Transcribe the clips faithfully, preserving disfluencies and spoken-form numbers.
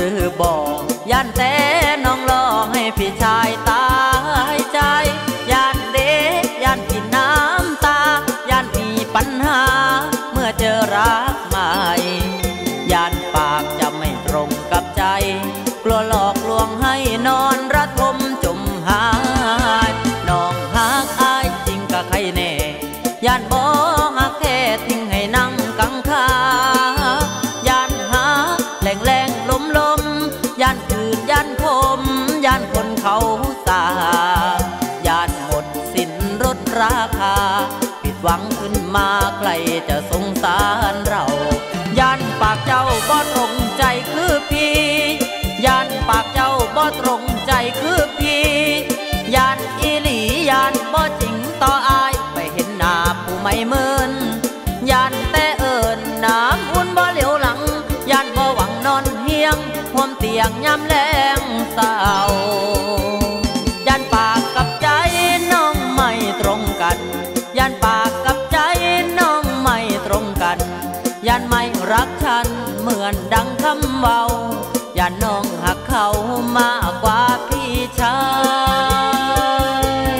รือบอกย่านแต่น้องรอให้พี่ชายตายใจย่านเด็กย่านกินน้ำตาย่านมีปัญหาเมื่อเจอรักใหม่ย่านปากจะไม่ตรงกับใจกลัวหลอกลวงให้นอนระทมจมหายน้องหักอายจริงกะใครแน่ย่านบ่หักแท้ทิ้งให้นั่งกังขาย่านหาแหล่งแรงลมลมย่านคืนย่านคมย่านคนเขาสาย่านหมดสิ้นลดราคาผิดหวังขึ้นมาใครจะสงสารเราย่านปากเจ้าบ่ตรงใจคือพี่ย่านปากเจ้าบ่ตรงใจคือพี่ย่านอีหลีย่านบ่จริงต่ออายไปเห็นหน้าผู้ไม่เหมือนย่านแต่เอิญน้ำอุ่นบ่เหลียวหลังย่านบ่หวังนอนเฮียงห่วมเตียงยามแลงเศร้าย่านปากกับใจน้องไม่ตรงกันย่านปากกับใจน้องไม่ตรงกันย่านไม่รักฉันเหมือนดังคำเว้าย่านน้องหักเขามากกว่าพี่ชาย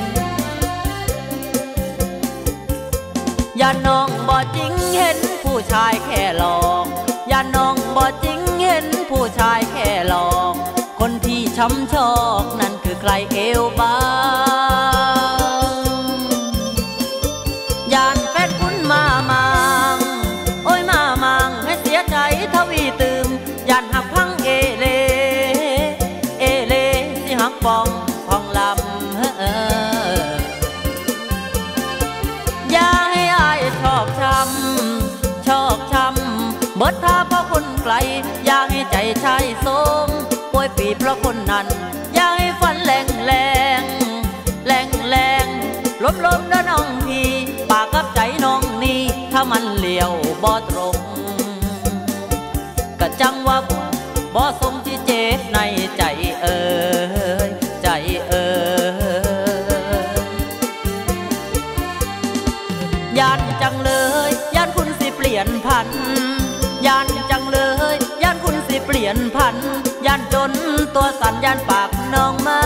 ย่านน้องบ่จริงเห็นผู้ชายแค่หลอกย่านน้องบ่จริงเห็นผู้ชายแค่หลอกคนที่ช้ำชอกนั่นคือใครเอวบางย่านแฟนคุณมามังโอ้ยมามังให้เสียใจทวีตืมย่านหักพังเอเลเอเลสิหักปองพองลำเฮ้ออย่าให้อายชอบช้ำชอบช้ำเบิดท่าเพราะคนไกลอย่าให้ใจชายสมป่วยปีเพราะคนนั้นอย่าให้ฝันแรงแรงแรงแรงล้มล้มแล้วน้องพี่ปากกับใจน้องนี่ถ้ามันเหลียวบ่ตรงกะจังว่าบ่สมที่เจ็บในใจเอ่ยใจเอ่ยย่านจังเลยย่านคุณสิเปลี่ยนพันย่านจังเลยย่านคุณสิเปลี่ยนพันย่านจนตัวสั่นย่านปากน้องไม่